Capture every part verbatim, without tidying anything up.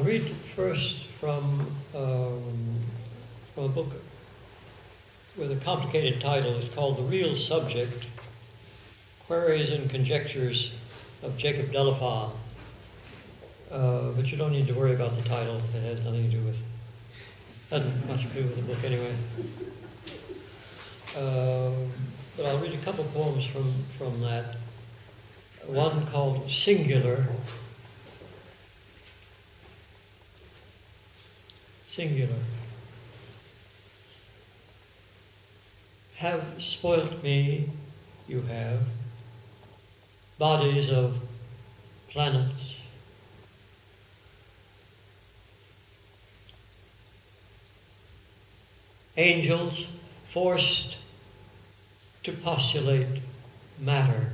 read first from, um, from a book with a complicated title. It's called The Real Subject, Queries and Conjectures of Jacob Delafont. Uh, but you don't need to worry about the title. It has nothing to do with, doesn't much to do with the book anyway. Uh, but I'll read a couple poems from, from that. One called Singular. Singular. Have spoilt me, you have, bodies of planets. Angels forced to postulate matter.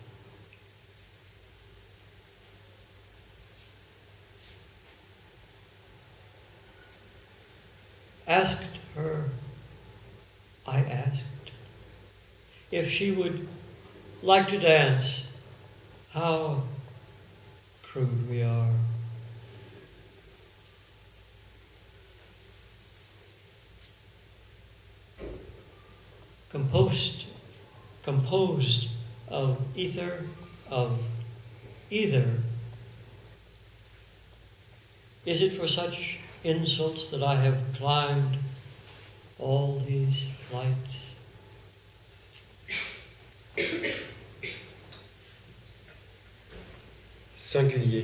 Asked her, I asked, if she would like to dance. How crude we are. Composed, composed of ether, of either. Is it for such insults that I have climbed all these flights? Singulier.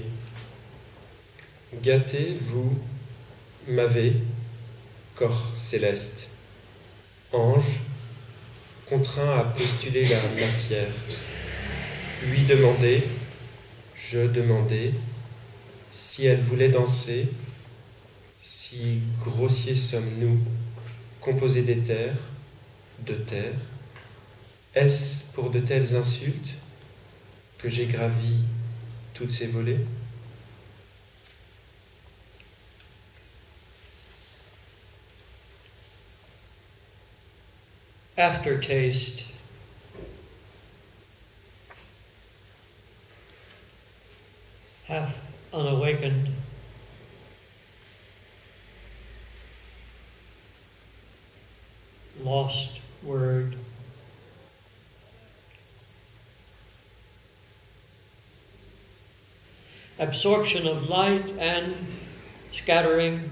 Gâté, vous m'avez, corps céleste, ange, contraint à postuler la matière. Lui demander, je demandais, si elle voulait danser, si grossiers sommes-nous, composés d'éther, de terre. Est-ce pour de telles insultes que j'ai gravi toutes ces volées? Aftertaste. Half unawakened. Lost word. Absorption of light and scattering.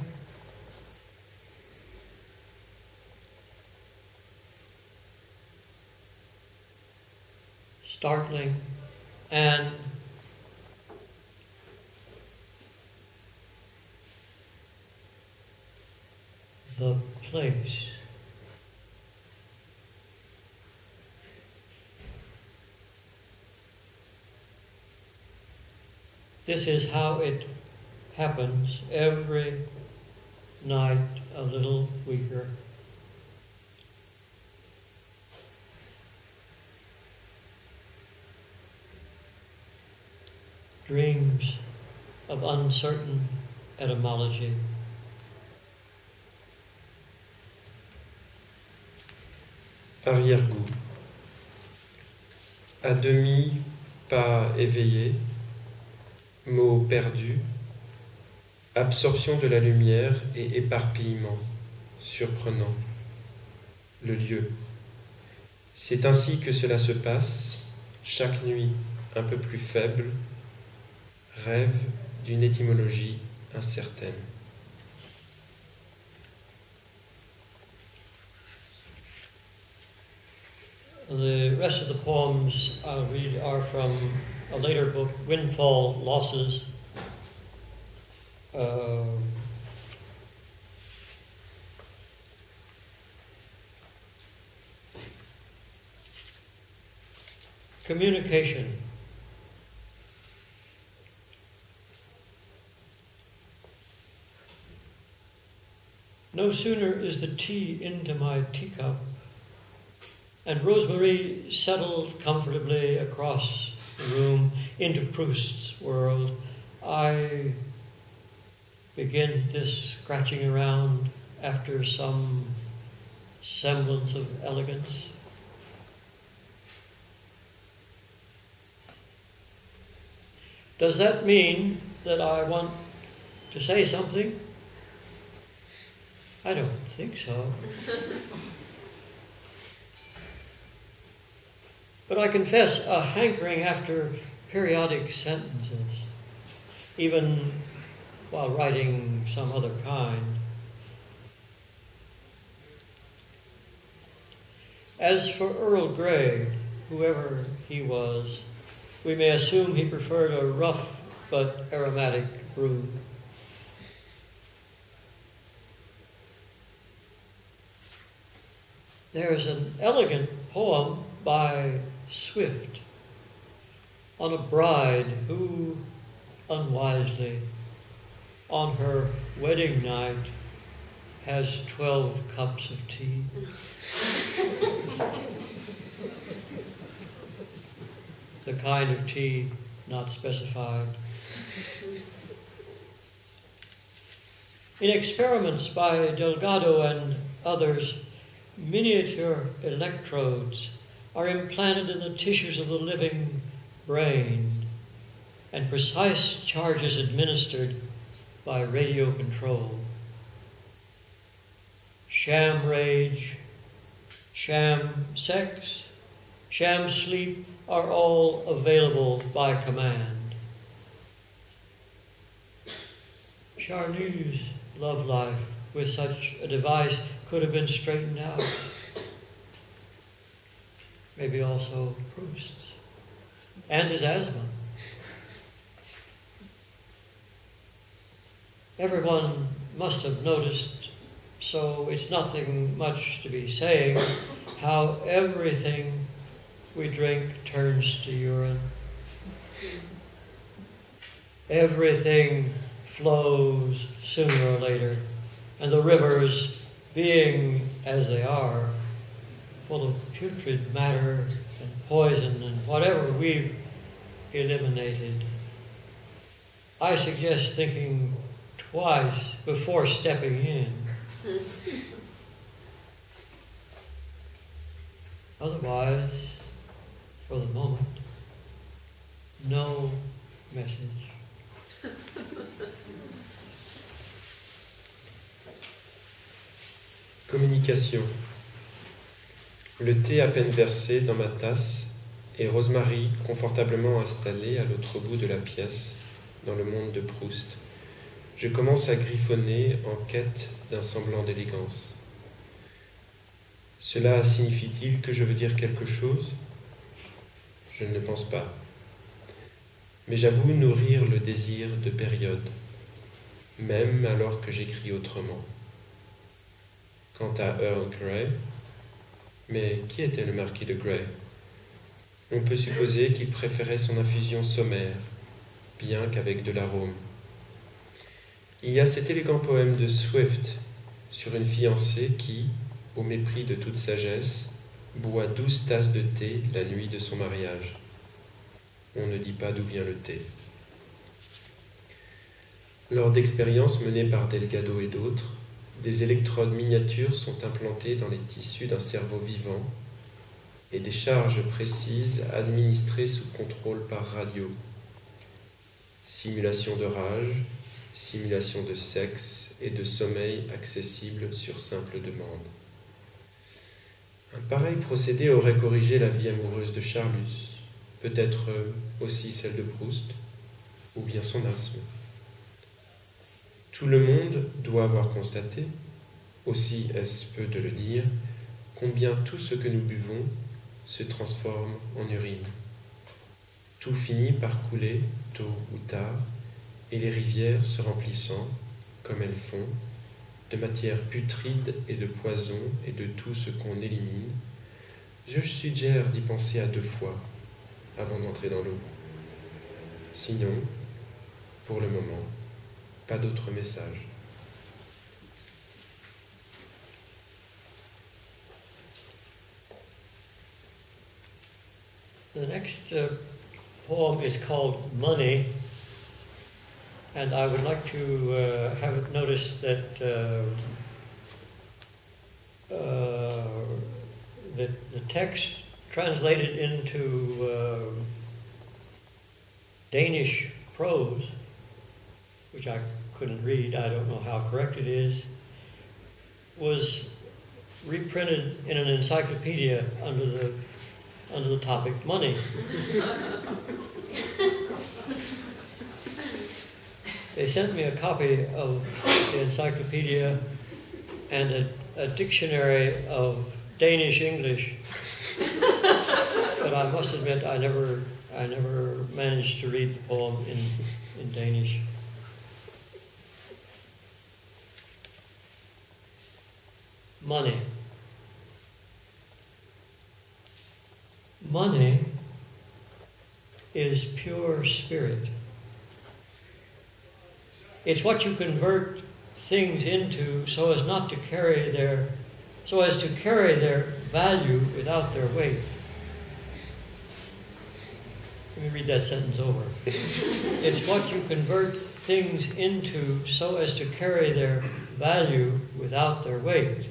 Startling and the place. This is how it happens every night, a little weaker. Dreams of uncertain etymology. Arrière-goût. À demi pas éveillé, mots perdus, absorption de la lumière et éparpillement, surprenant. Le lieu. C'est ainsi que cela se passe, chaque nuit un peu plus faible, rêve d'une étymologie incertaine. The rest of the poems I'll read are from a later book, Windfall Losses. Uh, communication. No sooner is the tea into my teacup and Rosemary settled comfortably across the room into Proust's world, I begin this scratching around after some semblance of elegance. Does that mean that I want to say something? I don't think so. But I confess a hankering after periodic sentences, even while writing some other kind. As for Earl Grey, whoever he was, we may assume he preferred a rough but aromatic brew. There is an elegant poem by Swift on a bride who, unwisely, on her wedding night, has twelve cups of tea. The kind of tea not specified. In experiments by Delgado and others, miniature electrodes are implanted in the tissues of the living brain, and precise charges administered by radio control. Sham rage, sham sex, sham sleep are all available by command. Charnu's love life with such a device could have been straightened out. Maybe also Proust's and his asthma. Everyone must have noticed, so it's nothing much to be saying, how everything we drink turns to urine. Everything flows sooner or later, and the rivers, being as they are, full of putrid matter and poison and whatever we've eliminated. I suggest thinking twice before stepping in. Otherwise, for the moment, no message. Communication. Le thé à peine versé dans ma tasse et Rosemary confortablement installée à l'autre bout de la pièce, dans le monde de Proust. Je commence à griffonner en quête d'un semblant d'élégance. Cela signifie-t-il que je veux dire quelque chose? Je ne le pense pas. Mais j'avoue nourrir le désir de période, même alors que j'écris autrement. Quant à Earl Grey, mais qui était le marquis de Grey? On peut supposer qu'il préférait son infusion sommaire, bien qu'avec de l'arôme. Il y a cet élégant poème de Swift sur une fiancée qui, au mépris de toute sagesse, boit douze tasses de thé la nuit de son mariage. On ne dit pas d'où vient le thé. Lors d'expériences menées par Delgado et d'autres, des électrodes miniatures sont implantées dans les tissus d'un cerveau vivant et des charges précises administrées sous contrôle par radio. Simulation de rage, simulation de sexe et de sommeil accessible sur simple demande. Un pareil procédé aurait corrigé la vie amoureuse de Charlus, peut-être aussi celle de Proust, ou bien son asthme. Tout le monde doit avoir constaté, aussi est-ce peu de le dire, combien tout ce que nous buvons se transforme en urine. Tout finit par couler, tôt ou tard, et les rivières se remplissant, comme elles font, de matière putride et de poison et de tout ce qu'on élimine, je suggère d'y penser à deux fois avant d'entrer dans l'eau. Sinon, pour le moment, pas d'autre message. The next uh, poem is called Money, and I would like to uh, have it noticed that uh, uh, the, the text translated into uh, Danish prose, which I couldn't read, I don't know how correct it is, was reprinted in an encyclopedia under the, under the topic money. They sent me a copy of the encyclopedia and a, a dictionary of Danish English. But I must admit, I never, I never managed to read the poem in, in Danish. Money. Money is pure spirit. It's what you convert things into so as not to carry their, so as to carry their value without their weight. Let me read that sentence over. It's what you convert things into so as to carry their value without their weight.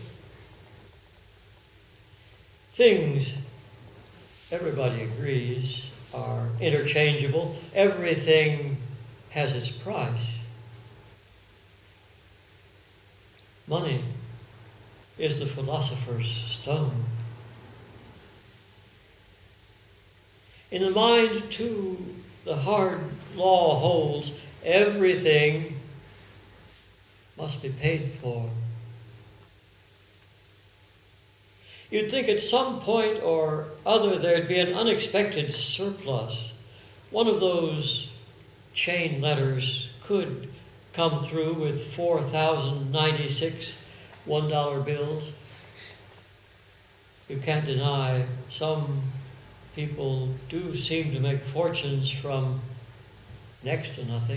Things, everybody agrees, are interchangeable. Everything has its price. Money is the philosopher's stone. In the mind, too, the hard law holds everything must be paid for. You'd think at some point or other there'd be an unexpected surplus. One of those chain letters could come through with four thousand ninety-six one dollar bills. You can't deny some people do seem to make fortunes from next to nothing.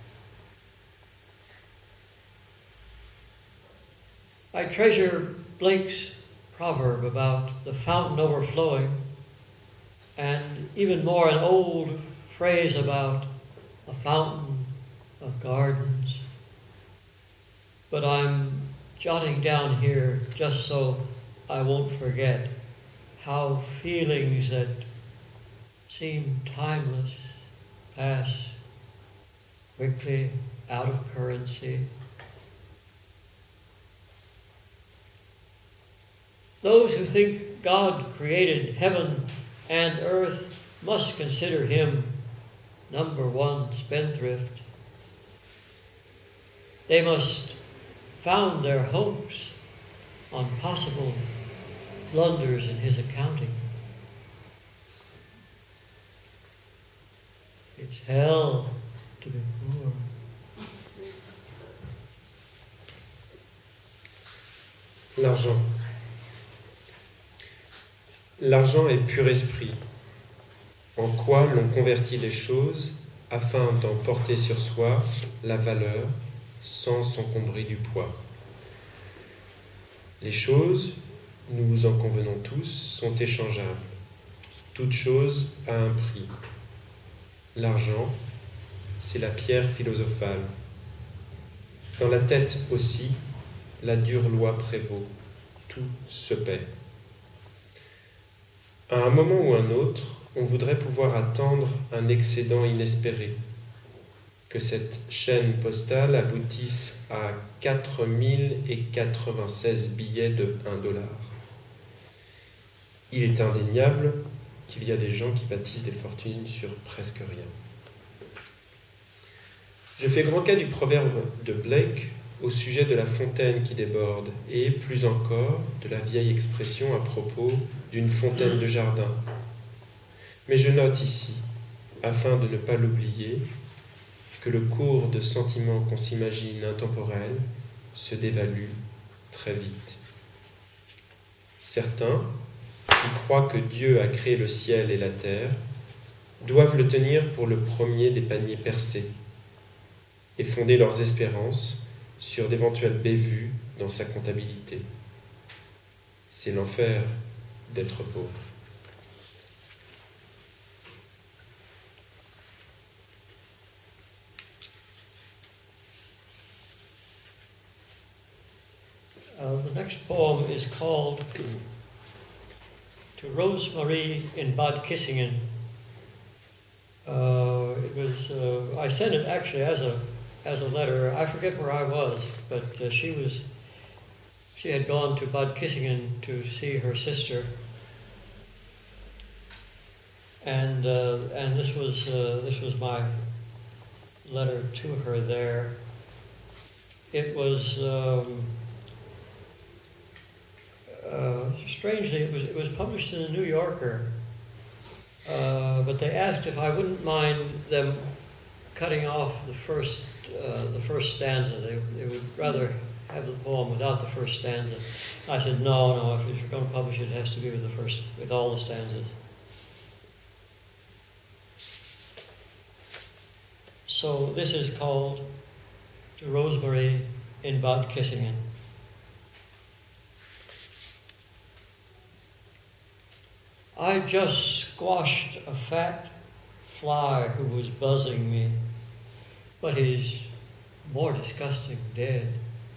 I treasure Blake's proverb about the fountain overflowing, and even more an old phrase about a fountain of gardens. But I'm jotting down here just so I won't forget how feelings that seem timeless pass quickly out of currency. Those who think God created heaven and earth must consider him number one spendthrift. They must found their hopes on possible blunders in his accounting. It's hell to be poor. L'argent. L'argent est pur esprit, en quoi l'on convertit les choses afin d'en porter sur soi la valeur sans s'encombrer du poids. Les choses, nous en convenons tous, sont échangeables. Toute chose a un prix. L'argent, c'est la pierre philosophale. Dans la tête aussi, la dure loi prévaut. Tout se paie. À un moment ou un autre, on voudrait pouvoir attendre un excédent inespéré, que cette chaîne postale aboutisse à quatre mille quatre-vingt-seize billets de un dollar. Il est indéniable qu'il y a des gens qui bâtissent des fortunes sur presque rien. Je fais grand cas du proverbe de Blake au sujet de la fontaine qui déborde et, plus encore, de la vieille expression à propos d'une fontaine de jardin. Mais je note ici, afin de ne pas l'oublier, que le cours de sentiments qu'on s'imagine intemporels se dévalue très vite. Certains, qui croient que Dieu a créé le ciel et la terre, doivent le tenir pour le premier des paniers percés et fonder leurs espérances sur d'éventuelles bévues dans sa comptabilité. C'est l'enfer d'être pauvre. Uh, the next poem is called To Rosemarie in Bad Kissingen. Uh, it was, uh, I sent it actually as a, as a letter. I forget where I was, but uh, she was, she had gone to Bad Kissingen to see her sister. And uh, and this was uh, this was my letter to her there. It was um, uh, strangely it was it was published in the New Yorker, uh, but they asked if I wouldn't mind them cutting off the first uh, the first stanza. They they would rather have the poem without the first stanza. I said no, no. If you're going to publish it, it has to be with the first with all the stanzas. So this is called To Rosemary in Bad Kissingen. I just squashed a fat fly who was buzzing me, but he's more disgusting dead.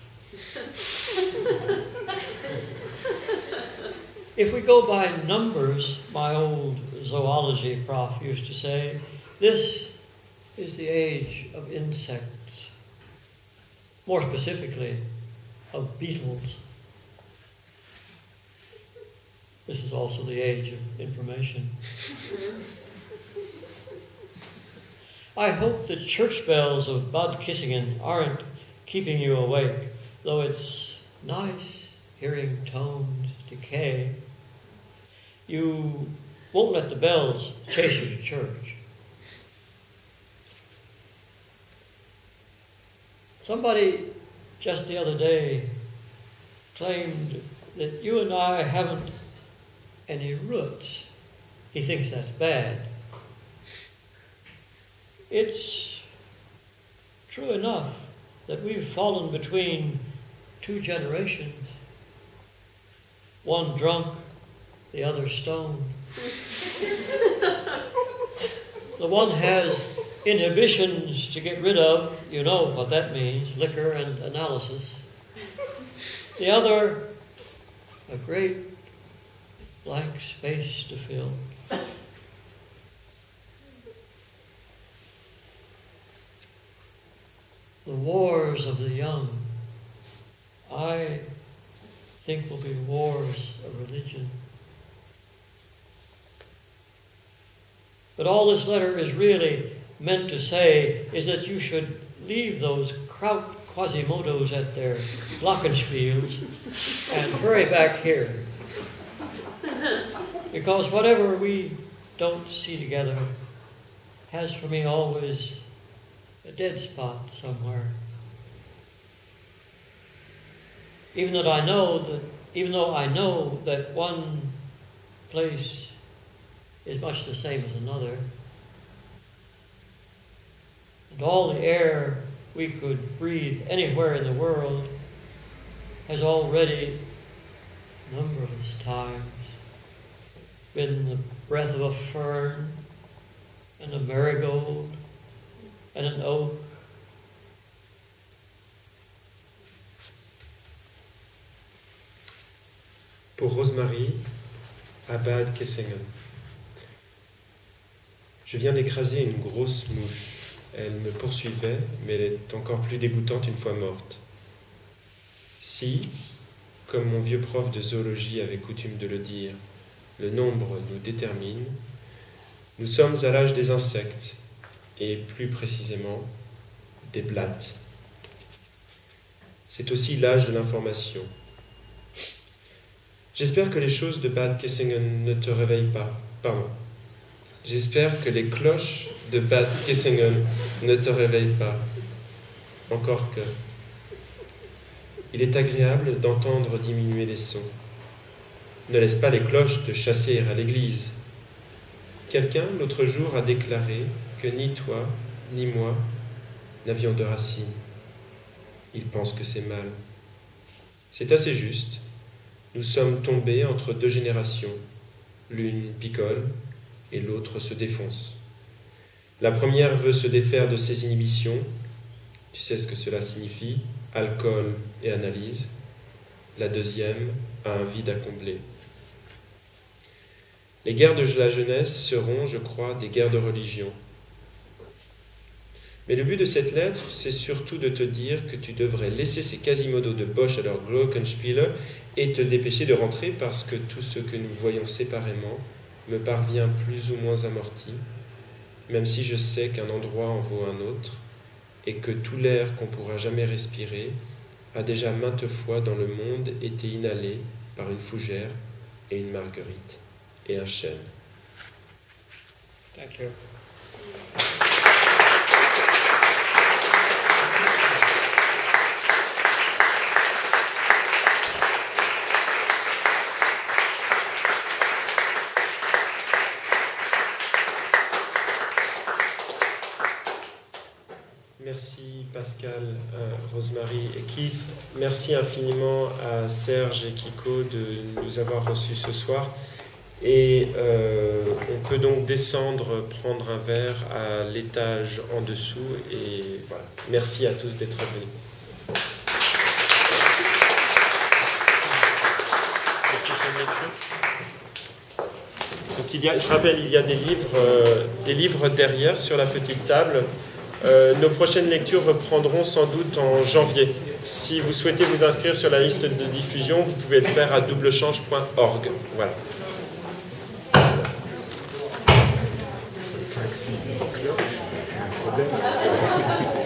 If we go by numbers, my old zoology prof used to say, this is the age of insects, more specifically of beetles. This is also the age of information. I hope the church bells of Bad Kissingen aren't keeping you awake, though it's nice hearing tones decay. You won't let the bells chase you to church. Somebody just the other day claimed that you and I haven't any roots. He thinks that's bad. It's true enough that we've fallen between two generations, one drunk, the other stoned. The one has inhibitions to get rid of, you know what that means, liquor and analysis. The other, a great blank space to fill. The wars of the young, I think, will be wars of religion. But all this letter is really meant to say is that you should leave those Kraut Quasimodos at their glockenspiels and hurry back here. Because whatever we don't see together has for me always a dead spot somewhere. Even that I know that, even though I know that one place is much the same as another, and all the air we could breathe anywhere in the world has already, numberless times, been the breath of a fern and a marigold and an oak. Pour Rosemary, à Bad Kissingen. Je viens d'écraser une grosse mouche. Elle me poursuivait, mais elle est encore plus dégoûtante une fois morte. Si, comme mon vieux prof de zoologie avait coutume de le dire, le nombre nous détermine, nous sommes à l'âge des insectes, et plus précisément des blattes. C'est aussi l'âge de l'information. J'espère que les choses de Bad Kissingen ne te réveillent pas. Pardon. J'espère que les cloches de Bad Kissingen ne te réveillent pas. Encore que. Il est agréable d'entendre diminuer les sons. Ne laisse pas les cloches te chasser à l'église. Quelqu'un, l'autre jour, a déclaré que ni toi, ni moi, n'avions de racines. Il pense que c'est mal. C'est assez juste. Nous sommes tombés entre deux générations. L'une picole et l'autre se défonce. La première veut se défaire de ses inhibitions. Tu sais ce que cela signifie, alcool et analyse. La deuxième a un vide à combler. Les guerres de la jeunesse seront, je crois, des guerres de religion. Mais le but de cette lettre, c'est surtout de te dire que tu devrais laisser ces Quasimodo de Bosch à leur Glockenspiele et te dépêcher de rentrer parce que tout ce que nous voyons séparément me parvient plus ou moins amorti, même si je sais qu'un endroit en vaut un autre et que tout l'air qu'on pourra jamais respirer a déjà maintes fois dans le monde été inhalé par une fougère et une marguerite et un chêne. Thank you. Merci Pascal, euh, Rosemary et Keith. Merci infiniment à Serge et Kiko de nous avoir reçus ce soir. Et euh, on peut donc descendre, prendre un verre à l'étage en dessous. Et voilà. Merci à tous d'être venus. Donc il y a, je rappelle, il y a des livres, euh, des livres derrière sur la petite table. Euh, nos prochaines lectures reprendront sans doute en janvier. Si vous souhaitez vous inscrire sur la liste de diffusion, vous pouvez le faire à double-change point org. Voilà. Taxi, cloche, problème.